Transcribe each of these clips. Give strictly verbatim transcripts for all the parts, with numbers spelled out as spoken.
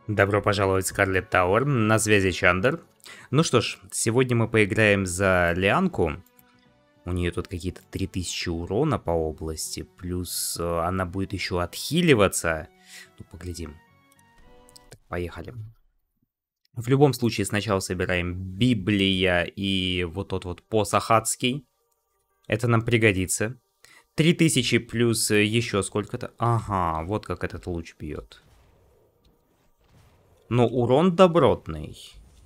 Добро пожаловать в Скарлет Тауэр, на связи Чандер. Ну что ж, сегодня мы поиграем за Лианку. У нее тут какие-то три тысячи урона по области, плюс э, она будет еще отхиливаться. Ну, поглядим. Так, поехали. В любом случае, сначала собираем Библия и вот тот вот посох адский. Это нам пригодится. три тысячи плюс еще сколько-то. Ага, вот как этот луч бьет. Но урон добротный.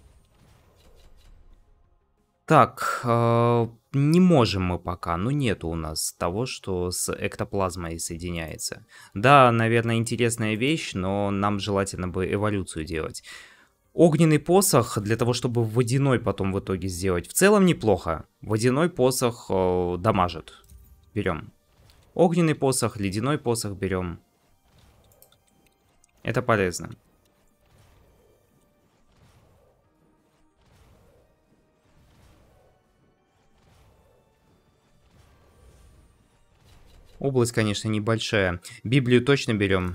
Так, э, не можем мы пока. Ну, нету у нас того, что с эктоплазмой соединяется. Да, наверное, интересная вещь, но нам желательно бы эволюцию делать. Огненный посох для того, чтобы водяной потом в итоге сделать. В целом неплохо. Водяной посох э, дамажит. Берем. Огненный посох, ледяной посох берем. Это полезно. Область, конечно, небольшая. Библию точно берем.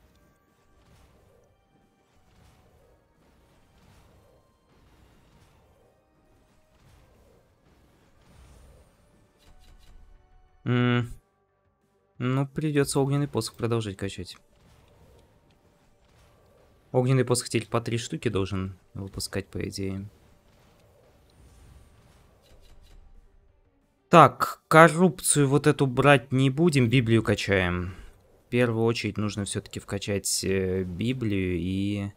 М, Ну, придется огненный посох продолжать качать. Огненный посох теперь по три штуки должен выпускать, по идее. Так, коррупцию вот эту брать не будем, Библию качаем. В первую очередь нужно все-таки вкачать э, Библию и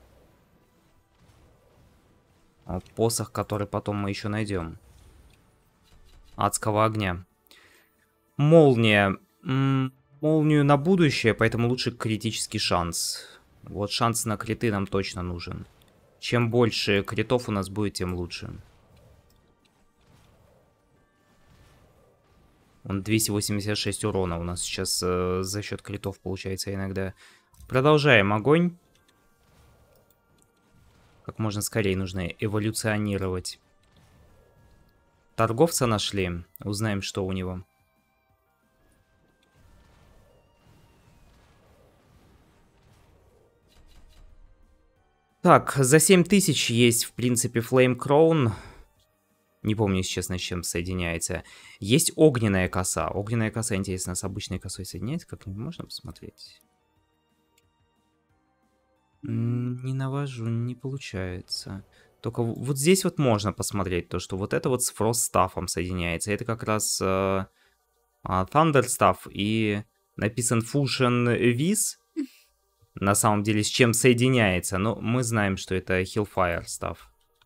э, посох, который потом мы еще найдем. Адского огня. Молния. М, молнию на будущее, поэтому лучше критический шанс. Вот шанс на криты нам точно нужен. Чем больше критов у нас будет, тем лучше. Он двести восемьдесят шесть урона у нас сейчас э, за счет критов получается иногда. Продолжаем огонь. Как можно скорее нужно эволюционировать. Торговца нашли. Узнаем, что у него. Так, за семь тысяч есть, в принципе, Flame Crown. Не помню, если честно, с чем соединяется. Есть огненная коса. Огненная коса, интересно, с обычной косой соединяется? Как-нибудь можно посмотреть? Не навожу, не получается. Только вот здесь вот можно посмотреть то, что вот это вот с Frost Staff'ом соединяется. Это как раз э, э, Thunder Staff и написан Fusion Viz. На самом деле с чем соединяется. Но мы знаем, что это Hellfire Staff.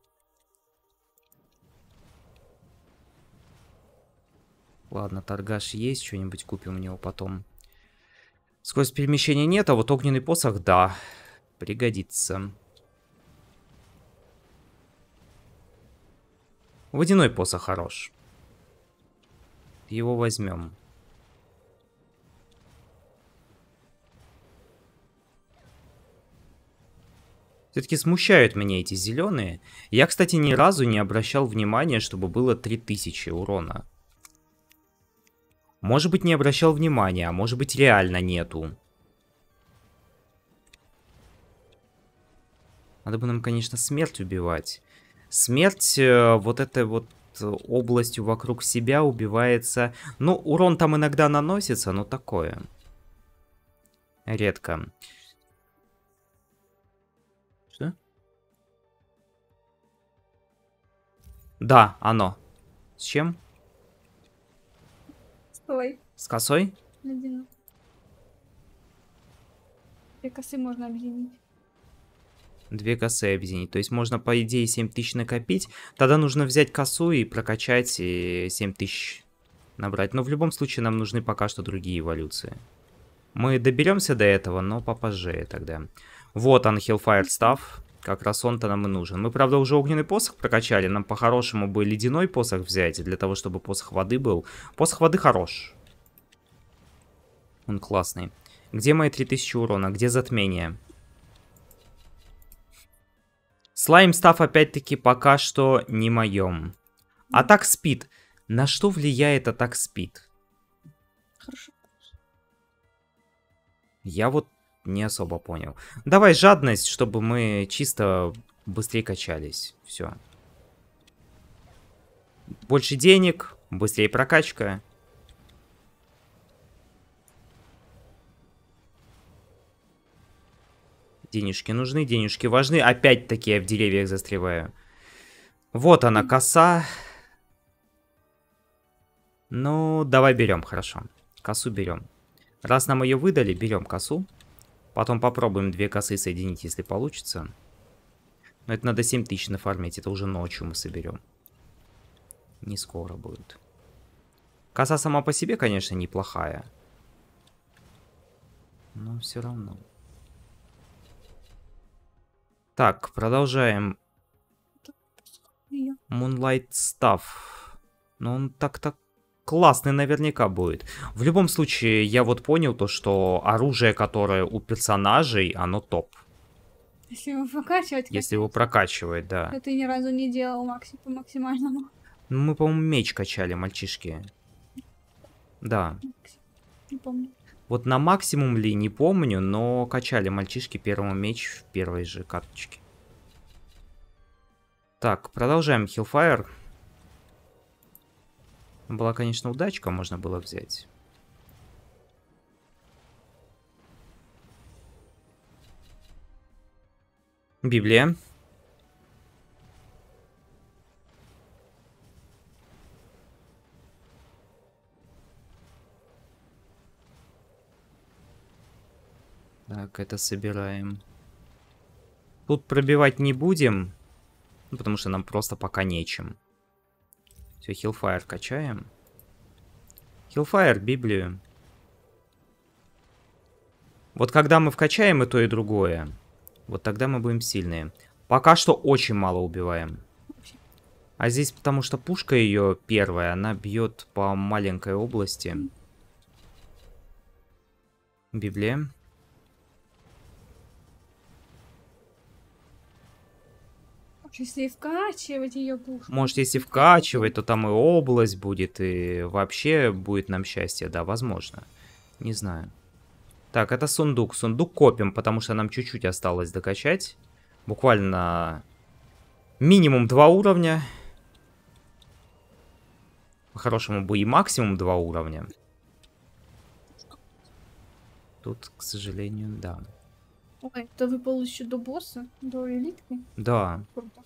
Ладно, торгаш есть, что-нибудь купим у него потом. Скорость перемещения нет, а вот огненный посох, да, пригодится. Водяной посох хорош. Его возьмем. Все-таки смущают меня эти зеленые. Я, кстати, ни разу не обращал внимания, чтобы было три тысячи урона. Может быть, не обращал внимания, а может быть, реально нету. Надо бы нам, конечно, смерть убивать. Смерть э, вот этой вот областью вокруг себя убивается. Ну, урон там иногда наносится, но такое. Редко. Что? Да, оно. С чем? Ой. С косой? Ледяной. Две косы можно объединить. Две косы объединить. То есть можно, по идее, семь тысяч накопить. Тогда нужно взять косу и прокачать и семь тысяч набрать. Но в любом случае нам нужны пока что другие эволюции. Мы доберемся до этого, но попозже тогда. Вот он, Hellfire Staff. Как раз он-то нам и нужен. Мы, правда, уже огненный посох прокачали. Нам по-хорошему бы ледяной посох взять, для того, чтобы посох воды был. Посох воды хорош. Он классный. Где мои три тысячи урона? Где затмение? Слайм став опять-таки пока что не моем. Атак спид. На что влияет атак спид? Хорошо. Я вот не особо понял. Давай жадность, чтобы мы чисто быстрее качались. Все. Больше денег, быстрее прокачка. Денежки нужны, денежки важны. Опять-таки я в деревьях застреваю. Вот она, коса. Ну, давай берем, хорошо. Косу берем. Раз нам ее выдали, берем косу. Потом попробуем две косы соединить, если получится. Но это надо семь тысяч нафармить. Это уже ночью мы соберем. Не скоро будет. Коса сама по себе, конечно, неплохая. Но все равно. Так, продолжаем. Moonlight Stuff. Ну, он так-так классный наверняка будет. В любом случае, я вот понял то, что оружие, которое у персонажей, оно топ. Если его прокачивать. Если его прокачивать, да. Это ты ни разу не делал макси по максимальному. Ну, мы, по-моему, меч качали, мальчишки. Да. Не помню. Вот на максимум ли, не помню, но качали мальчишки первому меч в первой же карточке. Так, продолжаем Hellfire. Была, конечно, удачка, можно было взять. Библия. Так, это собираем. Тут пробивать не будем, ну, потому что нам просто пока нечем. Все, Hellfire качаем. Hellfire, Библию. Вот когда мы вкачаем и то, и другое, вот тогда мы будем сильные. Пока что очень мало убиваем. А здесь потому что пушка ее первая, она бьет по маленькой области. Библия. Если вкачивать ее пушку. Может, если вкачивать, то там и область будет, и вообще будет нам счастье, да, возможно. Не знаю. Так, это сундук. Сундук копим, потому что нам чуть-чуть осталось докачать. Буквально минимум два уровня. По-хорошему бы и максимум два уровня. Тут, к сожалению, да. Ой, это выпало еще до босса, до элитки. Да. Круто.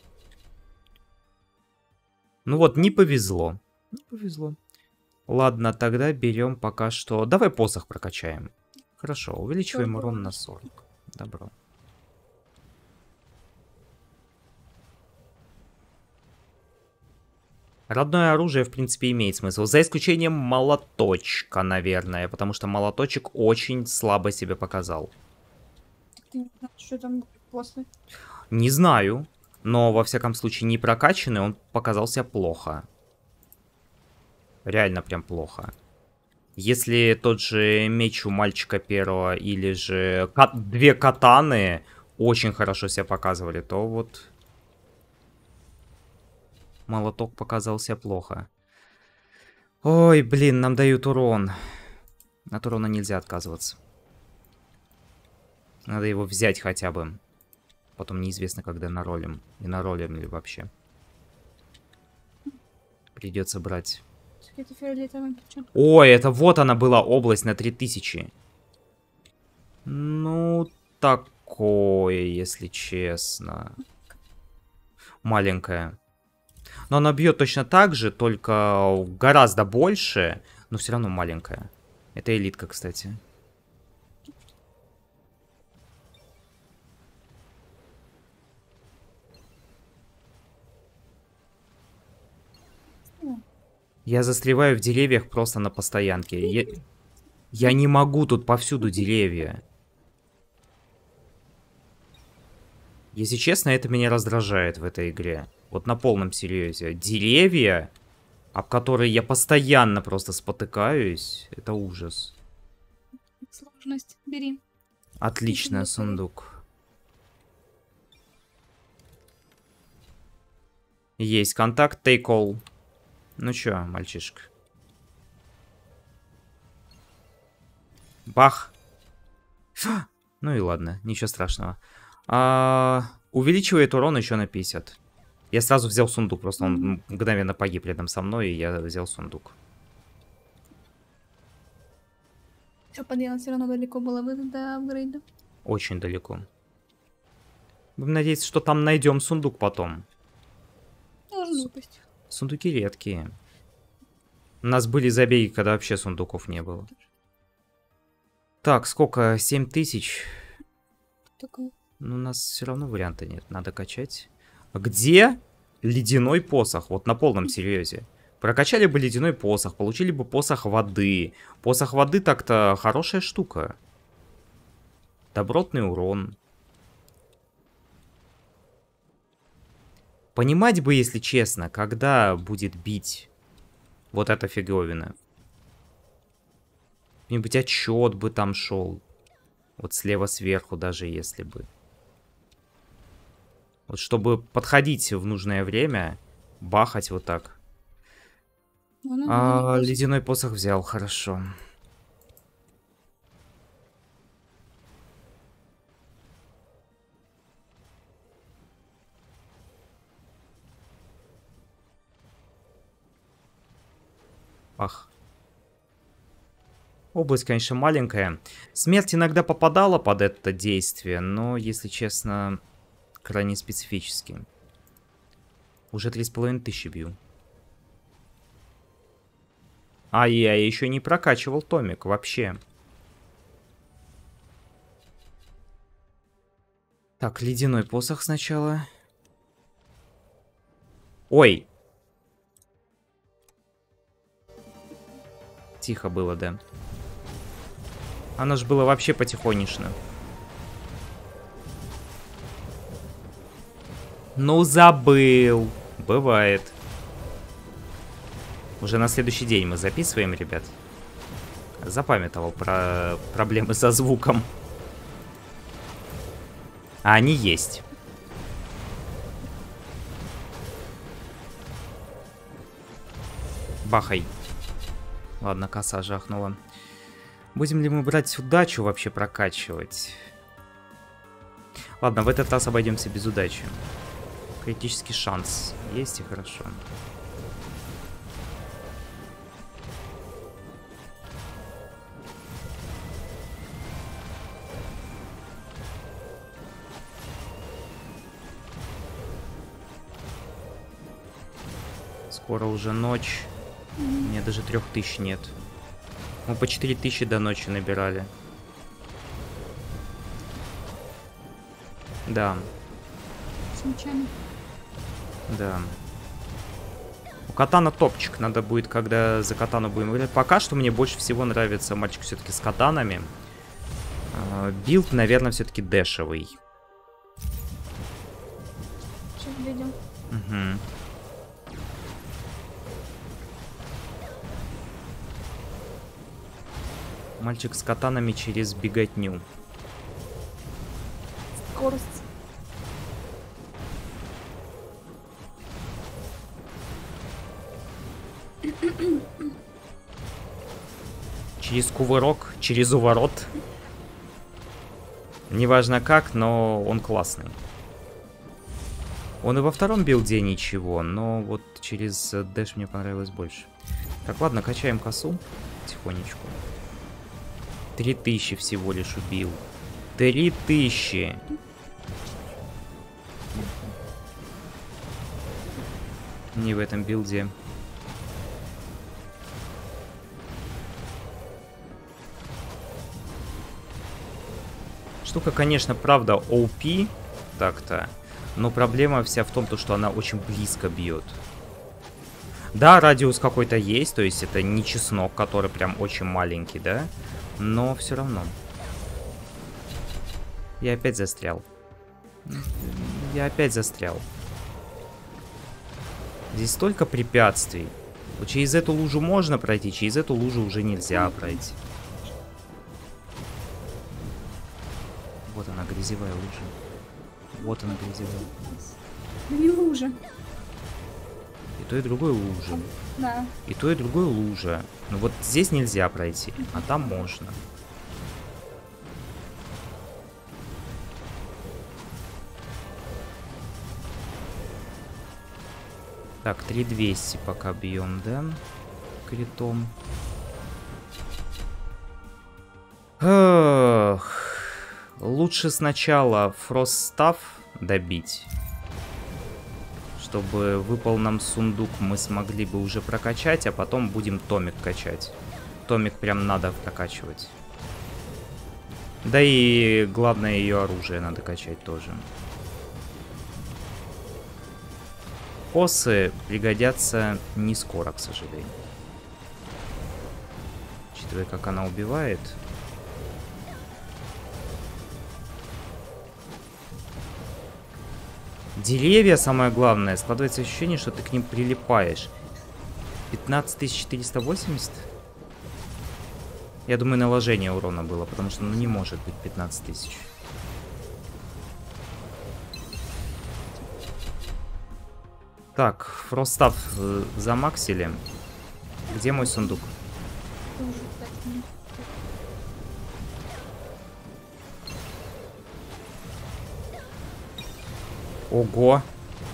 Ну вот, не повезло. Не повезло. Ладно, тогда берем пока что... Давай посох прокачаем. Хорошо, увеличиваем урон на сорок. Добро. Родное оружие, в принципе, имеет смысл. За исключением молоточка, наверное. Потому что молоточек очень слабо себя показал. Ты не знаешь, что там будет после? Не знаю. Но, во всяком случае, не прокачанный, он показался плохо. Реально прям плохо. Если тот же меч у мальчика первого или же кат две катаны очень хорошо себя показывали, то вот молоток показался плохо. Ой, блин, нам дают урон. От урона нельзя отказываться. Надо его взять хотя бы. Потом неизвестно, когда наролим. И наролим ли вообще. Придется брать. Это фиолетовым ключом. Ой, это вот она была область на три тысячи. Ну, такое, если честно. Маленькая. Но она бьет точно так же, только гораздо больше. Но все равно маленькая. Это элитка, кстати. Я застреваю в деревьях просто на постоянке. Я, я не могу, тут повсюду деревья. Если честно, это меня раздражает в этой игре. Вот на полном серьезе. Деревья, об которые я постоянно просто спотыкаюсь. Это ужас. Сложность. Бери. Отлично, сундук. Есть контакт, take all. Ну чё, мальчишка? Бах! Ну и ладно, ничего страшного. А, увеличивает урон еще на пятьдесят. Я сразу взял сундук, просто он мгновенно погиб рядом со мной, и я взял сундук. Что поделать, все равно далеко было бы до апгрейда. Очень далеко. Будем надеяться, что там найдем сундук потом. Должен выпасть. Сундуки редкие. У нас были забеги, когда вообще сундуков не было. Так, сколько? семь тысяч? Такое. Ну, у нас все равно варианта нет. Надо качать. Где ледяной посох? Вот на полном серьезе. Прокачали бы ледяной посох, получили бы посох воды. Посох воды так-то хорошая штука. Добротный урон. Понимать бы, если честно, когда будет бить вот эта фиговина. Какой-нибудь отчет бы там шел. Вот слева сверху даже если бы. Вот чтобы подходить в нужное время, бахать вот так. Ну, А, ледяной посох взял, хорошо. Ах. Область, конечно, маленькая. Смерть иногда попадала под это действие, но, если честно, крайне специфически. Уже три с половиной тысячи бью. А я еще не прокачивал томик вообще. Так, ледяной посох сначала. Ой. Тихо было, да. Оно ж было вообще потихонечно. Ну, забыл. Бывает. Уже на следующий день мы записываем, ребят. Запамятовал про проблемы со звуком. А они есть. Бахай. Ладно, коса жахнула. Будем ли мы брать удачу вообще прокачивать? Ладно, в этот раз обойдемся без удачи. Критический шанс есть и хорошо. Скоро уже ночь. У меня даже трех тысяч нет. Мы по четыре тысячи до ночи набирали. Да. Случайно. Да. У катана топчик. Надо будет, когда за катану будем играть. Пока что мне больше всего нравится мальчик все-таки с катанами. Билд, наверное, все-таки дэшевый. Сейчас глядим. Угу. Мальчик с катанами через беготню. Скорость. Через кувырок, через уворот. Неважно как, но он классный. Он и во втором билде ничего, но вот через дэш мне понравилось больше. Так, ладно, качаем косу тихонечку. Три тысячи всего лишь убил. Три тысячи. Не в этом билде. Штука, конечно, правда, о пи. Так-то. Но проблема вся в том, что она очень близко бьет. Да, радиус какой-то есть, то есть это не чеснок, который прям очень маленький, да? Но все равно. Я опять застрял. Я опять застрял. Здесь столько препятствий. Вот через эту лужу можно пройти, через эту лужу уже нельзя пройти. Вот она, грязевая лужа. Вот она, грязевая. Не лужа. И то, и другое лужа. Да. И то, и другое лужа. Но вот здесь нельзя пройти, а там можно. Так, три двести пока бьем, да? Критом. Эх, лучше сначала Фростстав добить, чтобы выпал нам сундук, мы смогли бы уже прокачать, а потом будем томик качать. Томик прям надо прокачивать. Да и главное, ее оружие надо качать тоже. Косы пригодятся не скоро, к сожалению. Учитывая, как она убивает. Деревья, самое главное, складывается ощущение, что ты к ним прилипаешь. пятнадцать тысяч четыреста восемьдесят? Я думаю, наложение урона было, потому что ну, не может быть пятнадцать тысяч. Так, Фростстав э, замаксили. Где мой сундук? Тоже так, нет. Ого.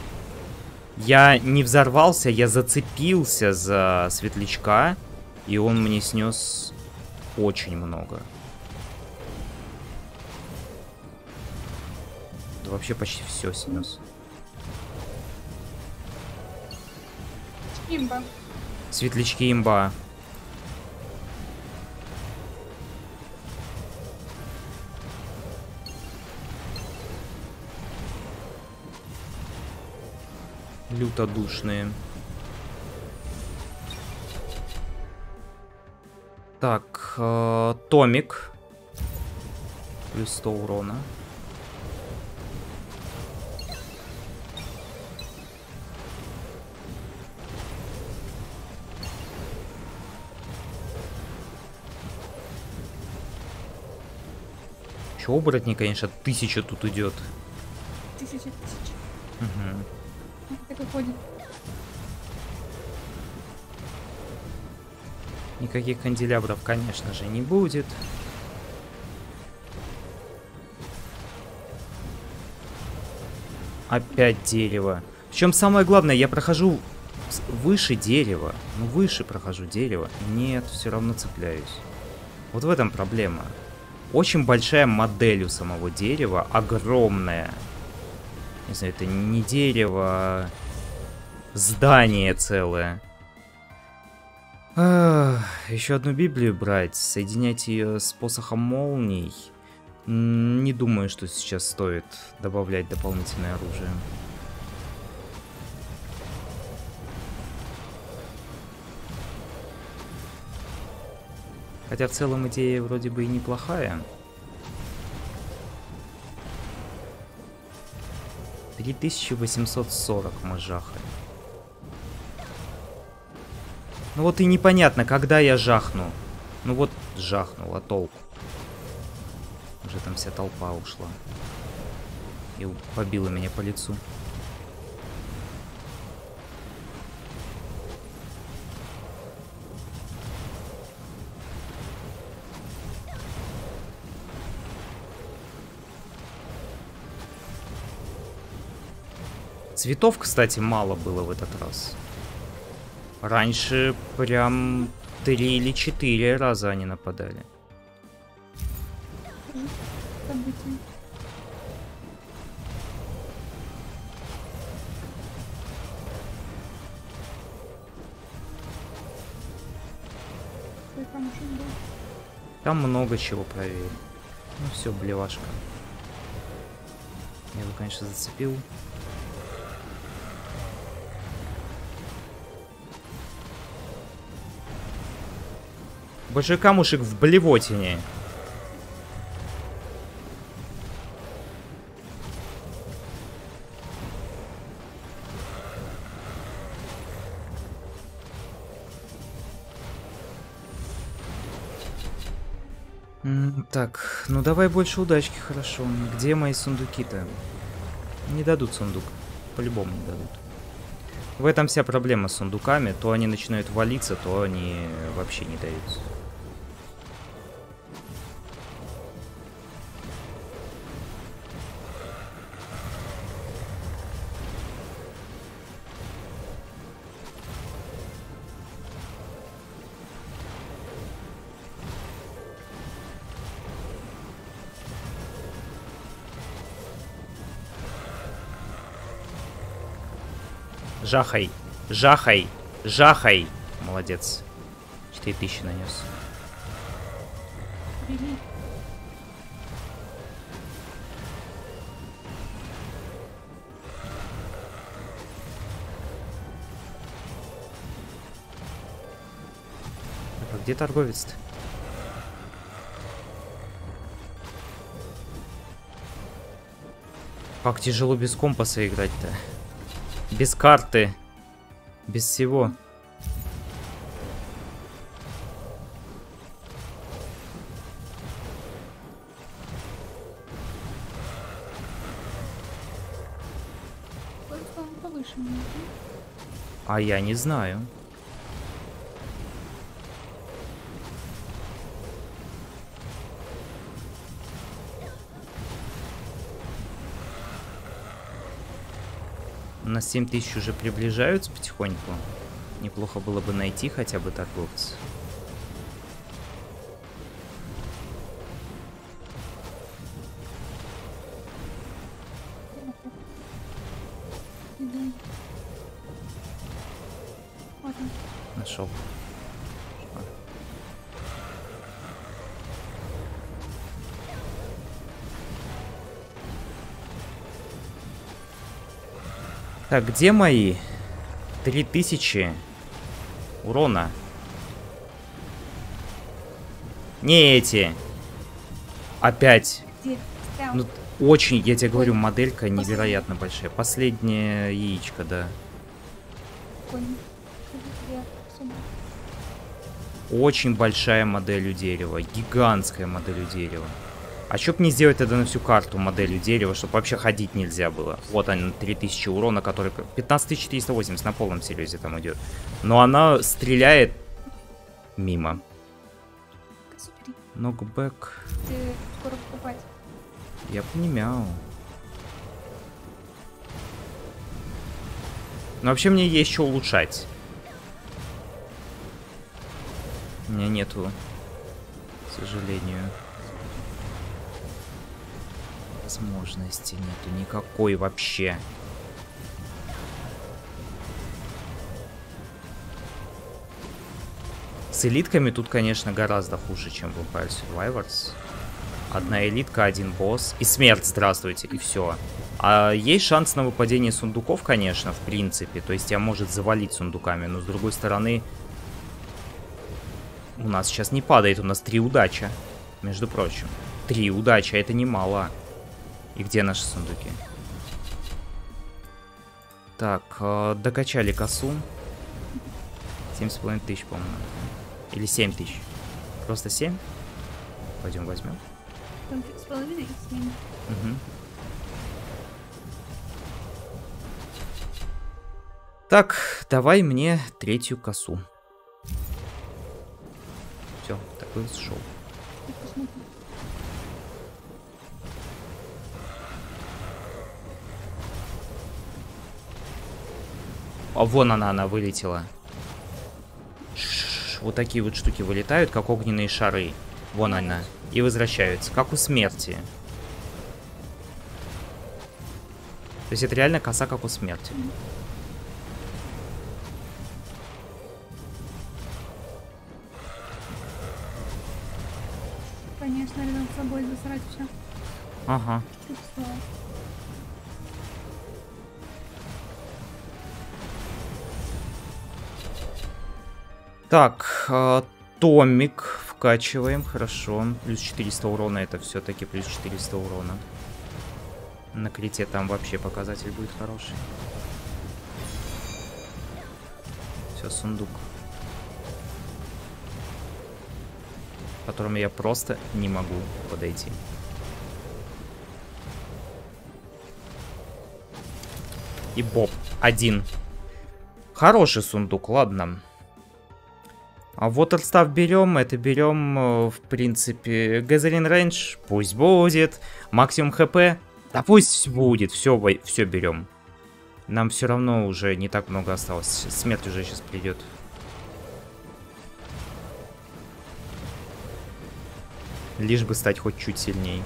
Я не взорвался, я зацепился за светлячка, и он мне снес очень много. Да вообще почти все снес. Имба. Светлячки имба. Лютодушные. Так, э, томик. Плюс сто урона. Че, оборотни, конечно, тысяча тут идет. Тысяча тысяч. Угу. Так выходит. Никаких канделябров, конечно же, не будет. Опять дерево. Причем самое главное, я прохожу выше дерева. Ну, выше прохожу дерево. Нет, все равно цепляюсь. Вот в этом проблема. Очень большая модель у самого дерева. Огромная. Не знаю, это не дерево, а здание целое. Ах, еще одну Библию брать, соединять ее с посохом молний. Не думаю, что сейчас стоит добавлять дополнительное оружие. Хотя в целом идея вроде бы и неплохая. три тысячи восемьсот сорок мы жахаем. Ну вот и непонятно, когда я жахну. Ну вот жахнул, а толку? Уже там вся толпа ушла. И побила меня по лицу. Цветов, кстати, мало было в этот раз. Раньше прям три или четыре раза они нападали. Событие. Твой камушек был. Там много чего проверили. Ну все, блевашка. Я его, конечно, зацепил. Большой камушек в блевотине. М, Так, ну давай больше удачки, хорошо. Где мои сундуки-то? Не дадут сундук. По-любому не дадут. В этом вся проблема с сундуками. То они начинают валиться, то они вообще не даются. Жахай. Жахай. Жахай. Молодец. четыре тысячи нанес. Бери. А где торговец-то? Как тяжело без компаса играть-то. Без карты. Без всего. Сколько он повыше меня, да? А я не знаю. На семь тысяч уже приближаются потихоньку. Неплохо было бы найти хотя бы торговца. Да. Вот он. Нашел. Так, где мои? Три тысячи урона. Не эти. Опять. Где? Стоял. Ну, очень, я тебе говорю, моделька невероятно большая. Последнее яичко, да. Конь. Я сюда. Очень большая модель у дерева. Гигантская модель у дерева. А чё б не сделать тогда на всю карту моделью дерева, чтобы вообще ходить нельзя было? Вот она, три тысячи урона, который... пятнадцать тысяч четыреста восемьдесят на полном серьезе там идет. Но она стреляет мимо. Супер. Нокбэк. Ты скоро покупать. Я понимаю. Но вообще мне есть что улучшать. У меня нету, к сожалению, возможности нету никакой вообще. С элитками тут, конечно, гораздо хуже, чем в Vampire Survivors. Одна элитка, один босс. И смерть, здравствуйте, и все. А есть шанс на выпадение сундуков, конечно, в принципе. То есть тебя может завалить сундуками. Но с другой стороны, у нас сейчас не падает, у нас три удачи. Между прочим. Три удачи, это немало. И где наши сундуки? Так, э, докачали косу. семь с половиной тысяч, по-моему. Или семь тысяч. Просто семь? Пойдем возьмем. Там три с половиной и семь. Угу. Так, давай мне третью косу. Все, такой шоу. Я посмотрю. А вон она, она вылетела. Ш-ш-ш, вот такие вот штуки вылетают, как огненные шары. Вон она. И возвращаются, как у смерти. То есть это реально коса, как у смерти. Конечно, рядом с собой засрать все. Ага. Так, э, томик вкачиваем, хорошо. Плюс четыреста урона, это все-таки плюс четыреста урона. На крите там вообще показатель будет хороший. Все, сундук. К которому я просто не могу подойти. И Боб. Один. Хороший сундук, ладно. А Waterstaff берем, это берем, в принципе, Gathering Range, пусть будет. Максимум хп, да пусть будет, все, все берем. Нам все равно уже не так много осталось, смерть уже сейчас придет. Лишь бы стать хоть чуть сильней.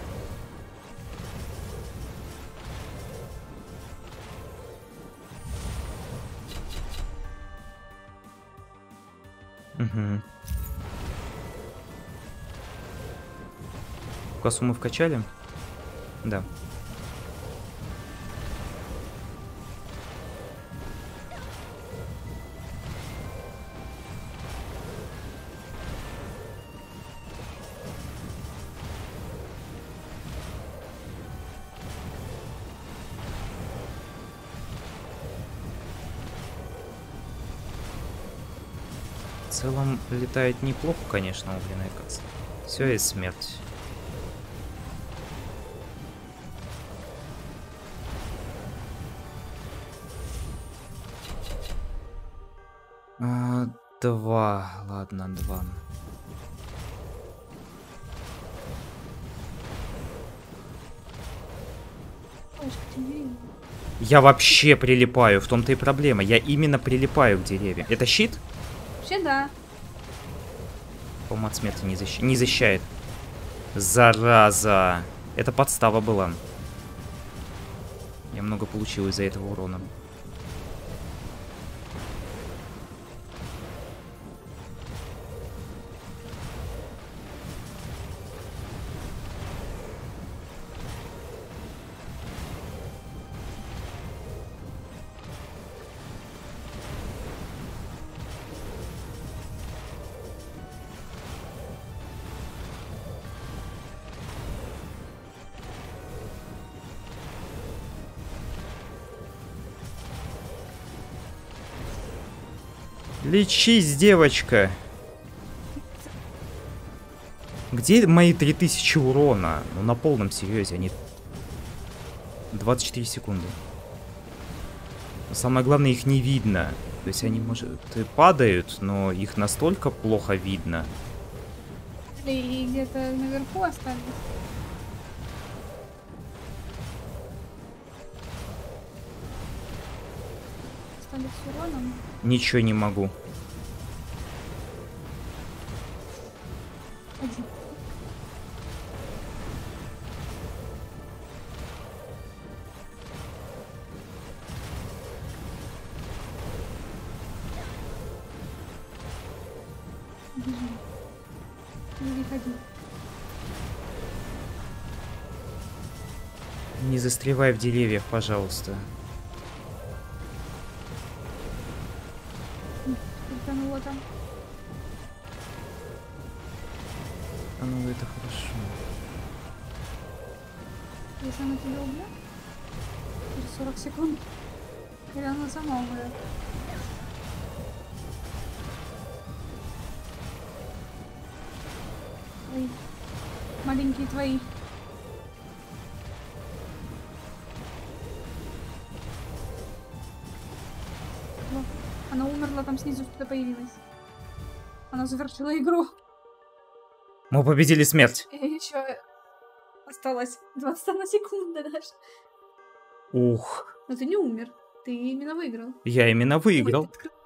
Угу. Косу мы вкачали? Да. В целом летает неплохо, конечно, огненная коса. Все, и смерть. А, два, ладно, два. Я вообще прилипаю, в том-то и проблема. Я именно прилипаю к деревьям. Это щит? Вообще да. По-моему, от смерти не, защ... не защищает. Зараза. Это подстава была. Я много получил из-за этого урона. Лечись, девочка. Где мои три тысячи урона? Ну, на полном серьезе, они... двадцать четыре секунды. Но самое главное, их не видно. То есть они, может, и падают, но их настолько плохо видно. И где-то наверху остались. Остались с уроном. Ничего не могу. Один. Бежим. Не ходи. Не застревай в деревьях, пожалуйста. Утонула там. А ну это хорошо. Если она тебя убьет, через сорок секунд, или она сама умрет. Ой, маленькие твои. Во, она умерла, там снизу что-то появилось. Она завершила игру. Мы победили смерть. И еще осталось двадцать одна секунда даже. Ух. Но ты не умер. Ты именно выиграл. Я именно выиграл. Ой, ты открыл-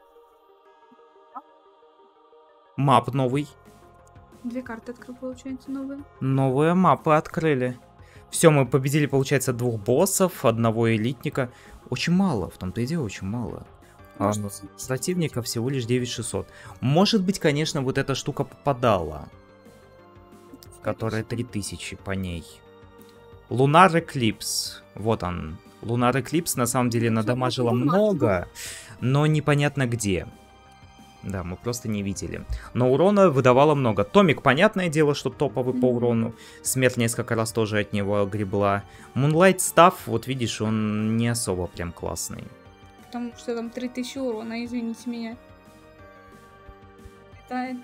Мап новый. Две карты открыл, получается, новые. Новые мапы открыли. Все, мы победили, получается, двух боссов, одного элитника. Очень мало, в том-то и дело, очень мало. А, противника всего лишь девять тысяч шестьсот. Может быть, конечно, вот эта штука попадала. Которая три тысячи по ней. Лунар Эклипс. Вот он. Лунар Эклипс на самом деле надамажила много, но непонятно где. Да, мы просто не видели. Но урона выдавало много. Томик, понятное дело, что топовый по урону. Смерть несколько раз тоже от него гребла. Moonlight Staff, вот видишь, он не особо прям классный. Потому что там три тысячи урона, извините меня. Это...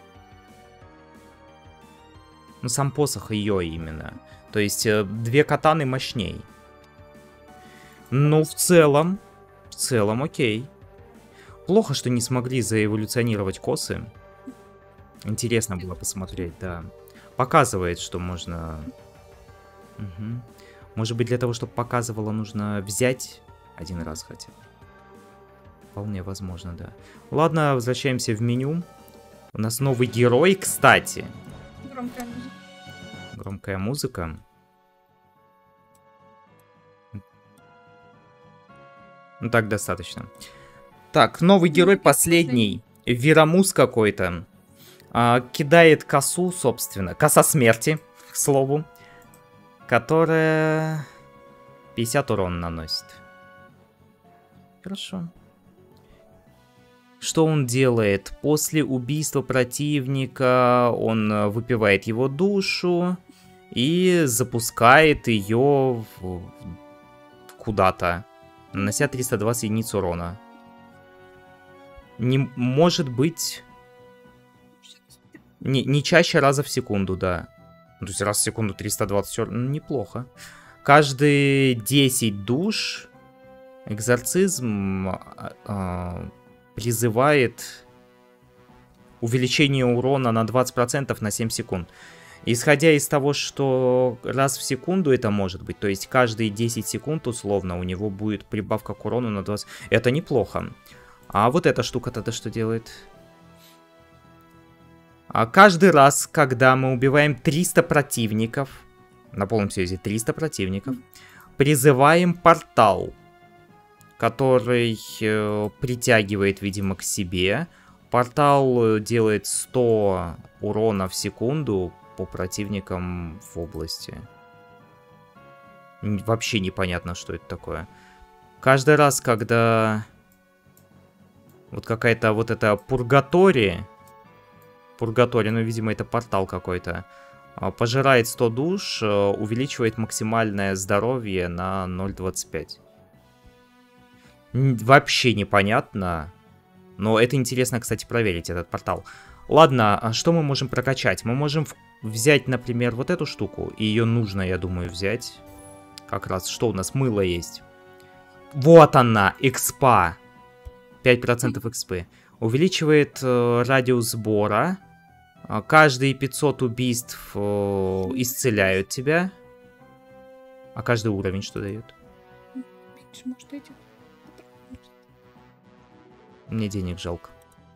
Ну, сам посох ее именно. То есть, э, две катаны мощней. Ну, в целом, в целом, окей. Плохо, что не смогли заэволюционировать косы. Интересно было посмотреть, да. Показывает, что можно... Угу. Может быть, для того, чтобы показывало, нужно взять один раз хотя бы. Вполне возможно, да. Ладно, возвращаемся в меню. У нас новый герой, кстати. Громкая музыка. Громкая музыка. Ну так достаточно. Так, новый герой последний. Верамус какой-то. А, кидает косу, собственно. Коса смерти, к слову. Которая пятьдесят урона наносит. Хорошо. Что он делает? После убийства противника он выпивает его душу и запускает ее в... куда-то, нанося триста двадцать единиц урона. Не может быть... Не, не чаще раза в секунду, да. То есть раз в секунду триста двадцать урона, неплохо. Каждые десять душ экзорцизм э, призывает увеличение урона на двадцать процентов на семь секунд. Исходя из того, что раз в секунду это может быть, то есть каждые десять секунд условно у него будет прибавка к урону на двадцать. Это неплохо. А вот эта штука-то что делает? А каждый раз, когда мы убиваем триста противников, на полном серьезе триста противников, призываем портал, который э, притягивает, видимо, к себе. Портал делает сто урона в секунду по противникам в области. Вообще непонятно, что это такое. Каждый раз, когда вот какая-то вот эта пургатория, пургатория, ну, видимо, это портал какой-то, пожирает сто душ, увеличивает максимальное здоровье на ноль целых двадцать пять. Вообще непонятно. Но это интересно, кстати, проверить, этот портал. Ладно, а что мы можем прокачать? Мы можем взять, например, вот эту штуку. И ее нужно, я думаю, взять. Как раз, что у нас? Мыло есть. Вот она, экспа. пять процентов экспы. Увеличивает э, радиус сбора. Каждые пятьсот убийств э, исцеляют тебя. А каждый уровень что дает? Может, эти... Мне денег жалко.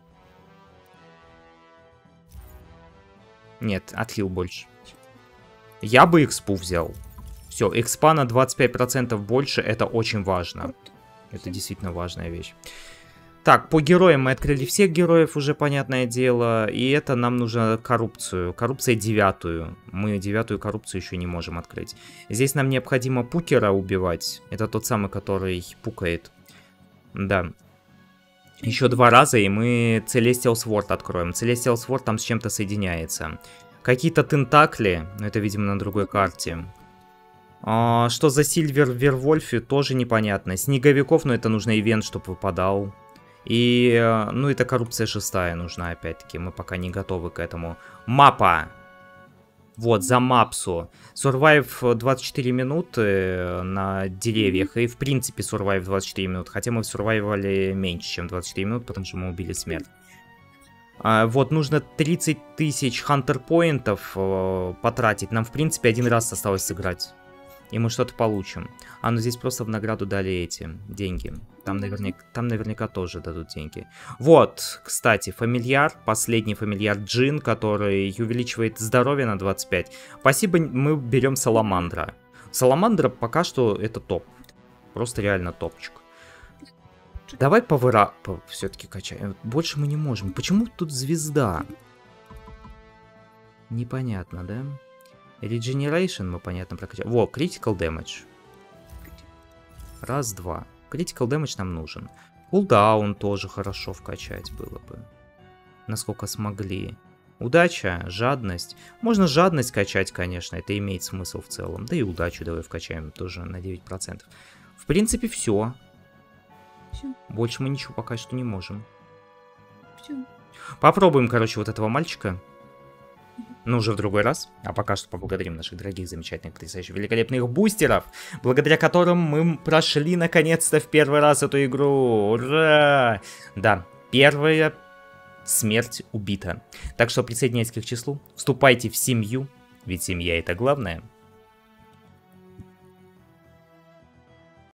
Нет, отхил больше. Я бы экспу взял. Все, экспа на двадцать пять процентов больше, это очень важно. Это действительно важная вещь. Так, по героям мы открыли всех героев, уже понятное дело. И это нам нужно коррупцию. Коррупция девятую. Мы девятую коррупцию еще не можем открыть. Здесь нам необходимо пукера убивать. Это тот самый, который пукает. Да. Еще два раза, и мы Celestial Sword откроем. Celestial Sword там с чем-то соединяется. Какие-то тентакли, но это, видимо, на другой карте. А, что за Сильвер в Вервольфе, тоже непонятно. Снеговиков, но это нужно ивент, чтобы выпадал. И, ну, это коррупция шестая нужна, опять-таки. Мы пока не готовы к этому. Мапа! Вот, за мапсу. Survive двадцать четыре минуты на деревьях. И, в принципе, Survive двадцать четыре минуты. Хотя мы сурвайвали меньше, чем двадцать четыре минуты, потому что мы убили смерть. А, вот, нужно тридцать тысяч хантер-поинтов э, потратить. Нам, в принципе, один раз осталось сыграть. И мы что-то получим. А, ну здесь просто в награду дали эти деньги. Там наверняка, там наверняка тоже дадут деньги. Вот, кстати, фамильяр. Последний фамильяр Джин, который увеличивает здоровье на двадцать пять. Спасибо, мы берем Саламандра. Саламандра пока что это топ. Просто реально топчик. Давай повыра... все-таки качаем. Больше мы не можем. Почему тут звезда? Непонятно, да? Regeneration мы, понятно, прокачаем. Во, Critical Damage. Раз, два. Critical Damage нам нужен. Кулдаун тоже хорошо вкачать было бы. Насколько смогли. Удача, жадность. Можно жадность качать, конечно, это имеет смысл в целом. Да и удачу давай вкачаем тоже на девять процентов. В принципе, все. Все. Больше мы ничего пока что не можем. Все. Попробуем, короче, вот этого мальчика. Но уже в другой раз. А пока что поблагодарим наших дорогих, замечательных, потрясающих, великолепных бустеров, благодаря которым мы прошли наконец-то в первый раз эту игру. Ура! Да, первая смерть убита. Так что присоединяйтесь к их числу, вступайте в семью, ведь семья это главное.